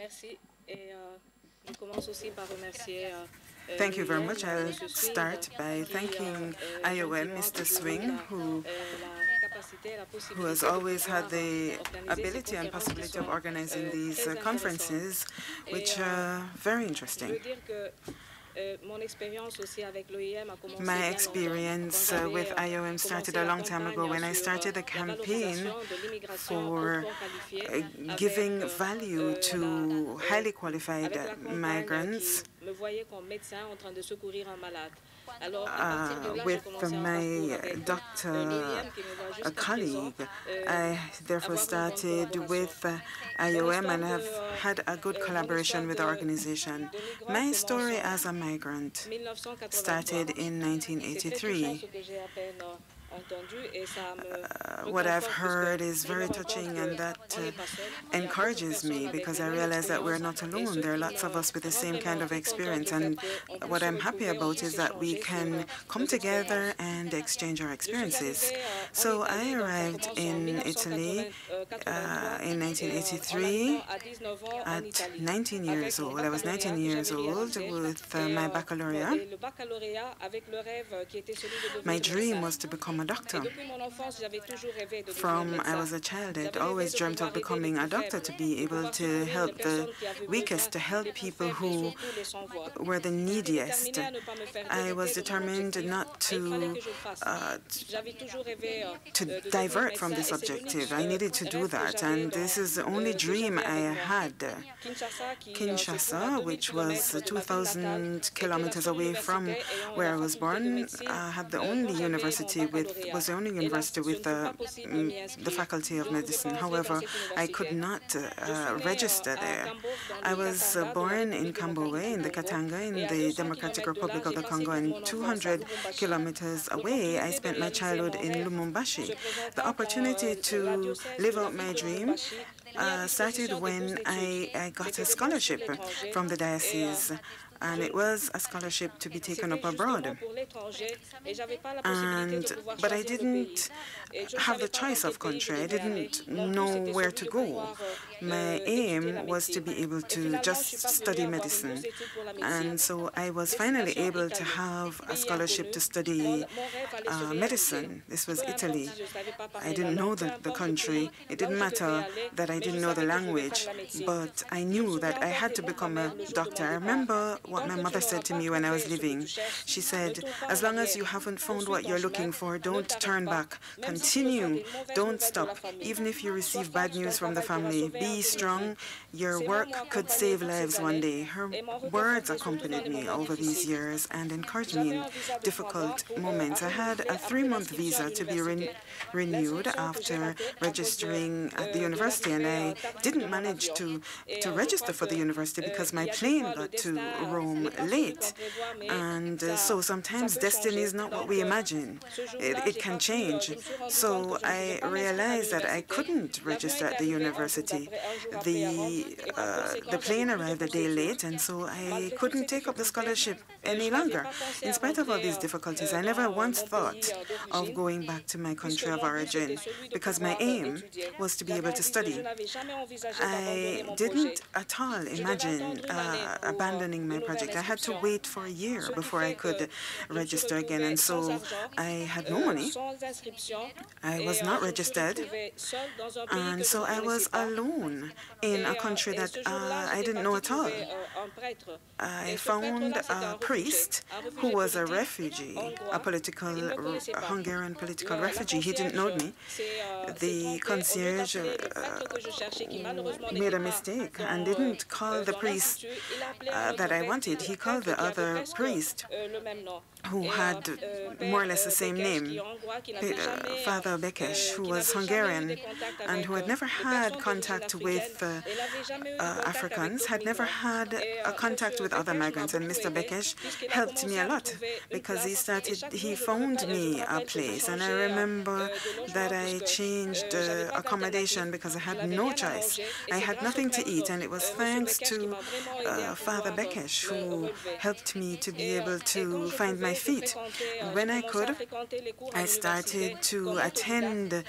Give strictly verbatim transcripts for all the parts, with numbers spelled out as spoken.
Thank you very much. I'll start by thanking I O M, Mister Swing, who, who has always had the ability and possibility of organizing these uh, conferences, which are very interesting. My experience uh, with I O M started a long time ago when I started a campaign for uh, giving value to highly qualified migrants. Uh, with my doctor a colleague, I therefore started with uh, I O M and have had a good collaboration with the organization. My story as a migrant started in nineteen eighty-three. Uh, what I've heard is very touching, and that uh, encourages me because I realize that we're not alone. There are lots of us with the same kind of experience, and what I'm happy about is that we can come together and exchange our experiences. So I arrived in Italy uh, in nineteen eighty-three at nineteen years old. I was nineteen years old with uh, my baccalaureate. My dream was to become a doctor. From I was a child, I'd always dreamt of becoming a doctor, to be able to help the weakest, to help people who were the neediest. I was determined not to uh, to divert from this objective. I needed to do that, and this is the only dream I had. Kinshasa, which was two thousand kilometers away from where I was born, uh, had the only university with was the only university with uh, the Faculty of Medicine. However, I could not uh, register there. I was uh, born in Kambowe, in the Katanga, in the Democratic Republic of the Congo, and two hundred kilometers away, I spent my childhood in Lumumbashi. The opportunity to live out my dream uh, started when I, I got a scholarship from the diocese. And it was a scholarship to be taken up abroad. And, but I didn't have the choice of country. I didn't know where to go. My aim was to be able to just study medicine. And so I was finally able to have a scholarship to study uh, medicine. This was Italy. I didn't know the, the country. It didn't matter that I didn't know the language, but I knew that I had to become a doctor. I remember what my mother said to me when I was leaving. She said, as long as you haven't found what you're looking for, don't turn back. Continue. Don't stop. Even if you receive bad news from the family, be strong. Your work could save lives one day. Her words accompanied me over these years and encouraged me in difficult moments. I had a three-month visa to be re renewed after registering at the university, and I didn't manage to, to register for the university because my plane got to Rome late. And uh, so sometimes destiny is not what we imagine. It, it can change. So I realized that I couldn't register at the university. The, uh, the plane arrived a day late, and so I couldn't take up the scholarship any longer. In spite of all these difficulties, I never once thought of going back to my country of origin because my aim was to be able to study. I didn't at all imagine uh, abandoning my project. I had to wait for a year before I could register again, and so I had no money. I was not registered, and so I was alone in a country that uh, I didn't know at all. I found a priest who was a refugee, a political, a Hungarian political refugee. He didn't know me. The concierge uh, made a mistake and didn't call the priest uh, that I wanted. He called the other priest who had more or less the same name, uh, Father Bekes, who was Hungarian and who had never had contact with uh, uh, Africans, had never had a contact with other migrants. And Mister Bekes helped me a lot because he started, he found me a place. And I remember that I changed uh, accommodation because I had no choice. I had nothing to eat, and it was thanks to uh, Father Bekes who helped me to be able to find my my feet. When I could, I started to attend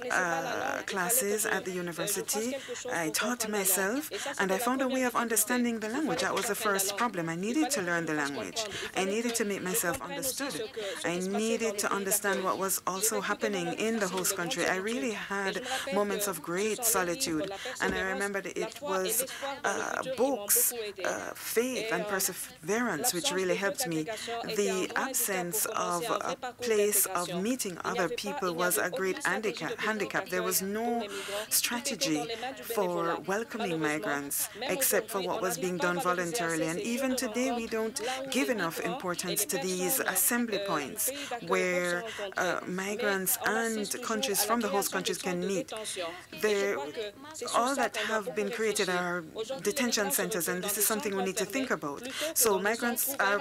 uh, classes at the university. I taught myself, and I found a way of understanding the language. That was the first problem. I needed to learn the language. I needed to make myself understood. I needed to understand what was also happening in the host country. I really had moments of great solitude, and I remember that it was uh, books, uh, faith, and perseverance which really helped me. The absence of a place of meeting other people was a great handicap. handicap. There was no strategy for welcoming migrants except for what was being done voluntarily. And even today, we don't give enough importance to these assembly points where uh, migrants and countries from the host countries can meet. There, all that have been created are detention centers, and this is something we need to think about. So migrants are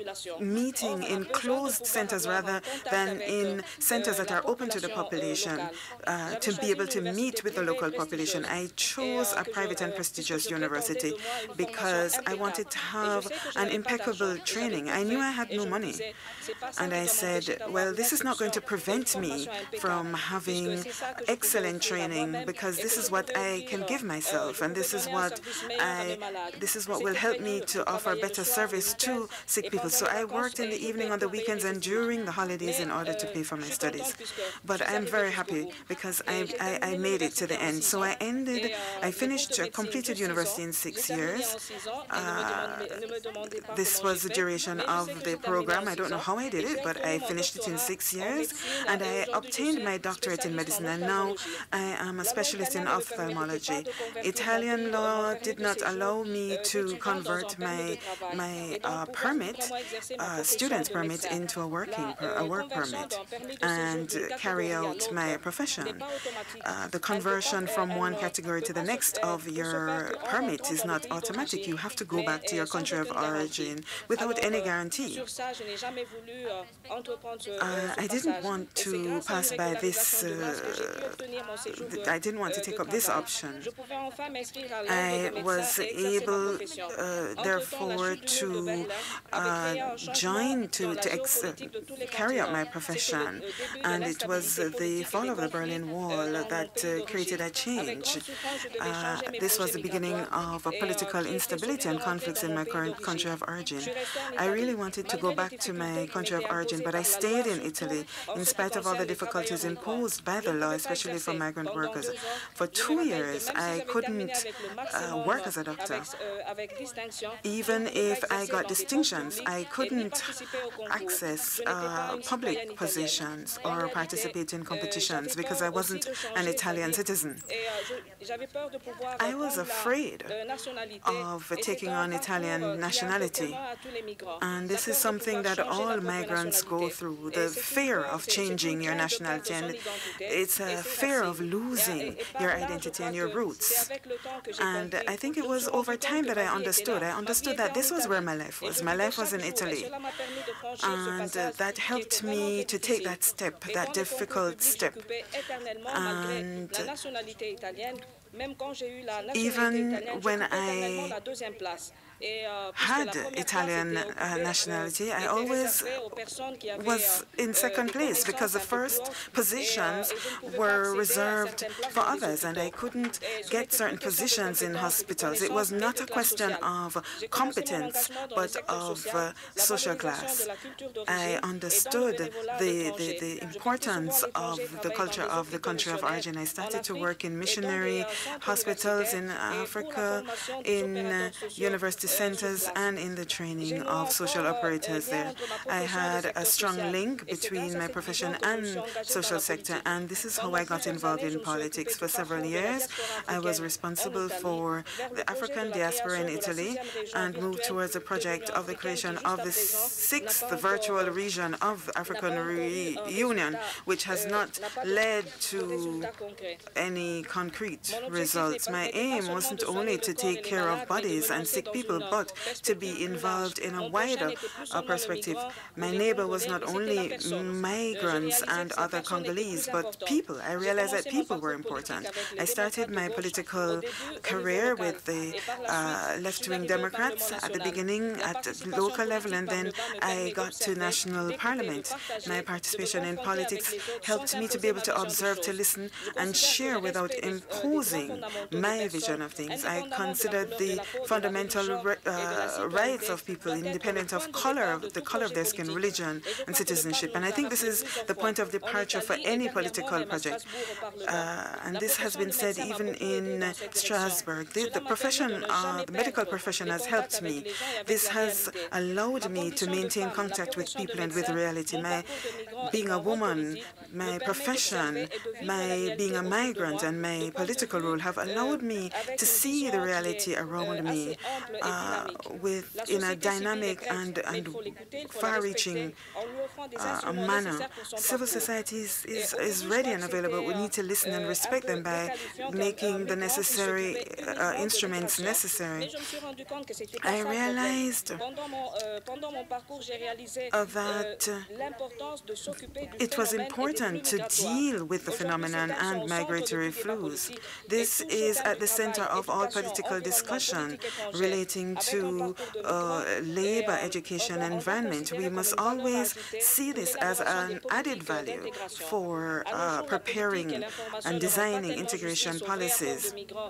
meeting in closed centers rather than in centers that are open to the population uh, to be able to meet with the local population. I chose a private and prestigious university because I wanted to have an impeccable training. I knew I had no money, and I said, well, this is not going to prevent me from having excellent training because this is what I can give myself, and this is what I, this is what will help me to offer better service to sick people. So I worked in the evening, on the weekends, and during the holidays in order to pay for my studies. But I'm very happy because I, I, I made it to the end. So I ended, I finished, uh, completed university in six years. Uh, this was the duration of the program. I don't know how I did it, but I finished it in six years, and I obtained my doctorate in medicine, and now I am a specialist in ophthalmology. Italian law did not allow me to convert my my uh, permit, uh, student's permit, into a working per, a work permit and carry out my profession. Uh, the conversion from one category to the next of your permit is not automatic. You have to go back to your country of origin without any guarantee. Uh, I didn't want to pass by this, uh, I didn't want to take up this option. I was able, uh, therefore, to uh, join, to, to ex uh, carry out my profession. And it was the fall of the Berlin Wall that uh, created a change. Uh, this was the beginning of a political instability and conflicts in my current country of origin. I really wanted to go back to my country of origin, but I stayed in Italy in spite of all the difficulties imposed by the law, especially for migrant workers. For two years, I couldn't uh, work as a doctor. Even if I got distinctions, I couldn't access uh, public positions or participate in competitions because I wasn't an Italian citizen. I was afraid of taking on Italian nationality, and this is something that all migrants go through, the fear of changing your nationality, and it's a fear of losing your identity and your roots. And I think it was over time that I understood. I understood that this was where my life was. My life was in Italy, and uh, that helped me to take that step, that difficult step. And even when I had Italian uh, nationality, I always was in second place because the first positions were reserved for others, and I couldn't get certain positions in hospitals. It was not a question of competence, but of uh, social class. I understood the, the, the importance of the culture of the country of origin. I started to work in missionary hospitals in Africa, in uh, university centers, and in the training of social operators there. I had a strong link between my profession and social sector, and this is how I got involved in politics. For several years, I was responsible for the African diaspora in Italy and moved towards the project of the creation of the sixth virtual region of African Re Union, which has not led to any concrete results. My aim wasn't only to take care of bodies and sick people, people, but to be involved in a wider uh, perspective. My neighbor was not only migrants and other Congolese, but people. I realized that people were important. I started my political career with the uh, left-wing Democrats at the beginning at the local level, and then I got to national parliament. My participation in politics helped me to be able to observe, to listen, and share without imposing my vision of things. I considered the fundamental uh, rights of people, independent of color, the color of their skin, religion, and citizenship. And I think this is the point of departure for any political project. Uh, and this has been said even in Strasbourg. The, the profession, uh, the medical profession has helped me. This has allowed me to maintain contact with people and with reality. My being a woman, my profession, my being a migrant, and my political role have allowed me to see the reality around me uh, with in a dynamic and, and far-reaching uh, manner. Civil society is, is, is ready and available. We need to listen and respect them by making the necessary uh, instruments necessary. I realized uh, that uh, it was important to deal with the phenomenon and migratory flows. This is at the center of all political discussion relating to uh, labor, education, and environment. We must always see this as an added value for uh, preparing and designing integration policies.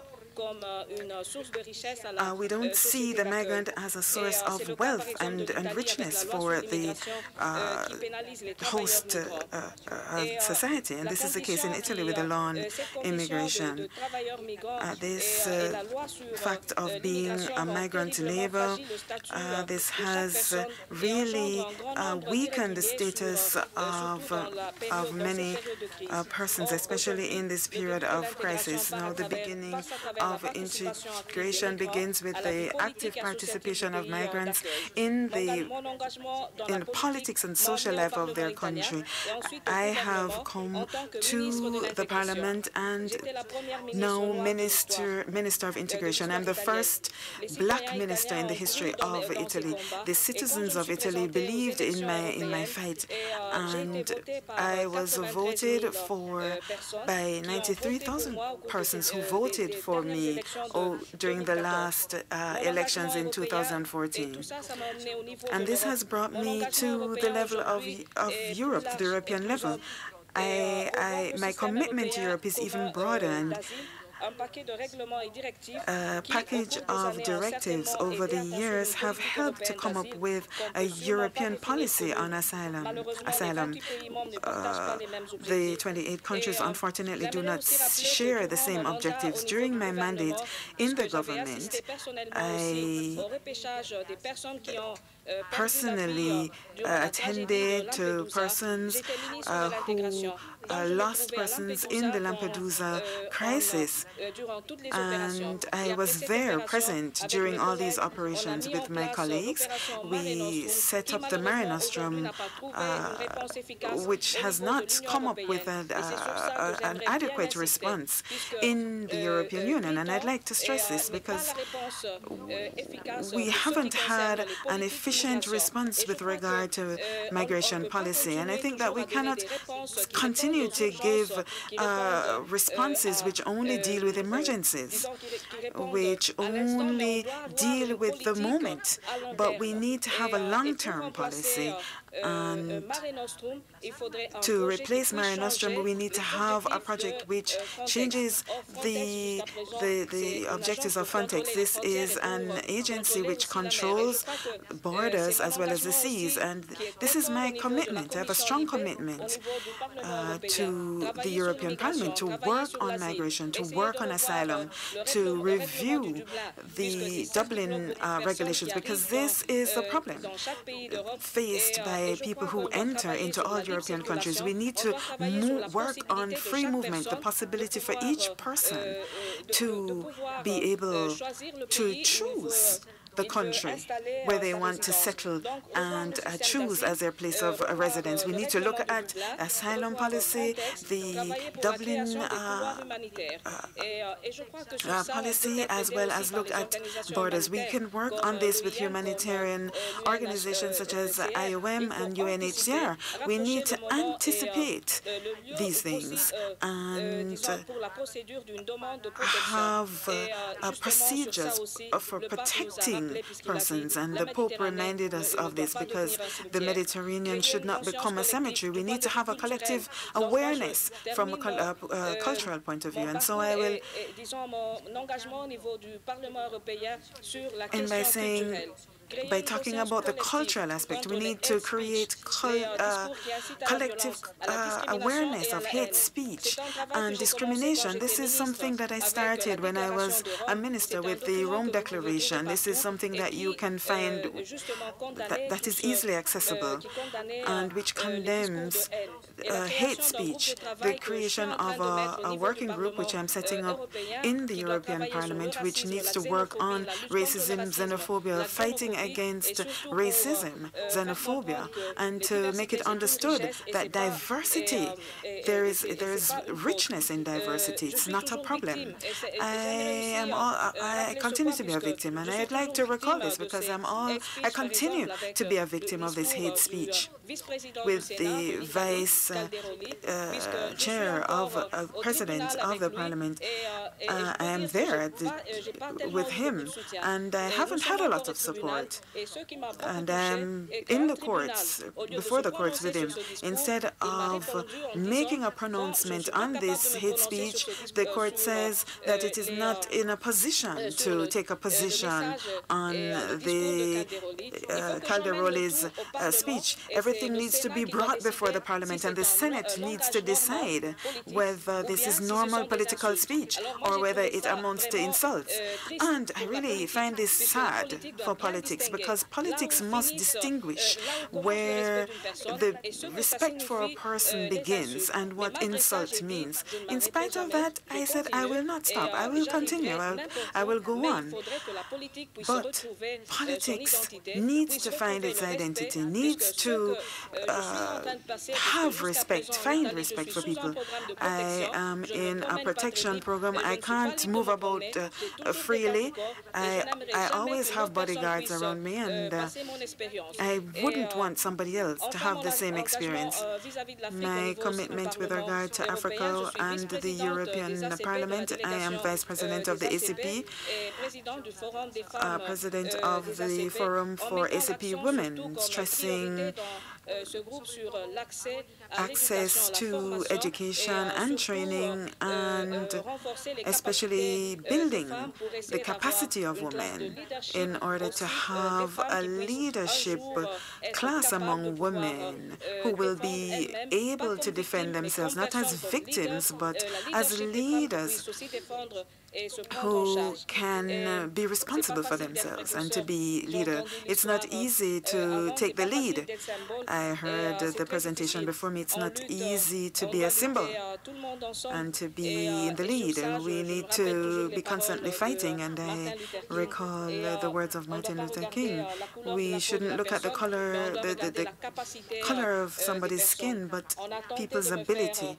Uh, we don't see the migrant as a source of wealth and, and richness for the uh, host uh, uh, society, and this is the case in Italy with the law on immigration. Uh, this uh, fact of being a migrant labor, uh, this has uh, really uh, weakened the status of, uh, of many uh, persons, especially in this period of crisis. Now, the beginning of integration begins with the active participation of migrants in the in the politics and social life of their country. I have come to the parliament and now minister minister of integration. I'm the first black minister in the history of Italy. The citizens of Italy believed in my in my fight, and I was voted for by ninety-three thousand persons who voted for me oh, during the last uh, elections in two thousand fourteen. And this has brought me to the level of, of Europe, to the European level. I, I, my commitment to Europe is even broader, and a package of directives over the years have helped to come up with a European policy on asylum. asylum. Uh, the twenty-eight countries, unfortunately, do not share the same objectives. During my mandate in the government, I personally uh, attended to persons uh, who uh, lost persons in the Lampedusa crisis, and I was there present during all these operations with my colleagues. We set up the Mare Nostrum, uh, which has not come up with a, uh, an adequate response in the European Union, and I'd like to stress this because we haven't had an efficient response with regard to migration policy, and I think that we cannot continue to give uh, responses which only deal with emergencies, which only deal with the moment, but we need to have a long-term policy. And to replace Mare Nostrum, we need to have a project which changes the, the, the objectives of Frontex. This is an agency which controls borders as well as the seas, and this is my commitment. I have a strong commitment uh, to the European Parliament to work on migration, to work on asylum, to review the Dublin uh, regulations, because this is the problem faced by people who enter into all European countries. We need to move, work on free movement, the possibility for each person to be able to choose the country where they want to settle and uh, choose as their place of uh, residence. We need to look at asylum policy, the Dublin uh, uh, uh, policy, as well as look at borders. We can work on this with humanitarian organizations such as I O M and U N H C R. We need to anticipate these things and uh, have uh, uh, procedures for protecting persons. And the Pope reminded us of this, because the Mediterranean should not become a cemetery. We need to have a collective awareness from a uh, uh, cultural point of view. And so I will end by saying, by talking about the cultural aspect, we need to create col uh, collective uh, awareness of hate speech and discrimination. This is something that I started when I was a minister with the Rome Declaration. This is something that you can find that, that is easily accessible and which condemns uh, hate speech. The creation of a, a working group, which I'm setting up in the European Parliament, which needs to work on racism, xenophobia, fighting against racism, xenophobia, and to make it understood that diversity, there is there is richness in diversity. It's not a problem. I am all, I continue to be a victim, and I'd like to recall this because I'm all I continue to be a victim of this hate speech. With the vice uh, uh, chair of uh, president of the parliament, uh, I am there at the, with him, and I haven't had a lot of support. And I'm in the courts, before the courts with him. Instead of making a pronouncement on this hate speech, the court says that it is not in a position to take a position on the uh, Calderoli's uh, speech. Everything needs to be brought before the parliament, and the Senate needs to decide whether this is normal political speech or whether it amounts to insults. And I really find this sad for politics, because politics must distinguish where the respect for a person begins and what insult means. In spite of that, I said I will not stop. I will continue. I'll, I will go on. But politics needs to find its identity, needs to uh, have respect, find respect for people. I am in a protection program. I can't move about uh, freely. I, I always have bodyguards around me, and uh, I wouldn't want somebody else to have the same experience. My commitment with regard to Africa and the European Parliament, I am Vice President of the A C P, uh, President of the Forum for A C P Women, stressing access to education and training, and especially building the capacity of women in order to have a leadership class among women who will be able to defend themselves, not as victims, but as leaders who can be responsible for themselves and to be leader. It's not easy to take the lead. I heard the presentation before me. It's not easy to be a symbol and to be in the lead. We need to be constantly fighting, and I recall the words of Martin Luther King. We shouldn't look at the color, the, the, the color of somebody's skin, but people's ability.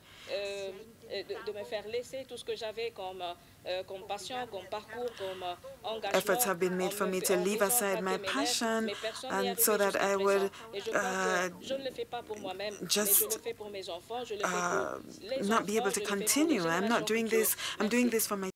Efforts have been made for me to leave aside my passion, and so that I would uh, just uh, not be able to continue. I'm not doing this, I'm doing this for my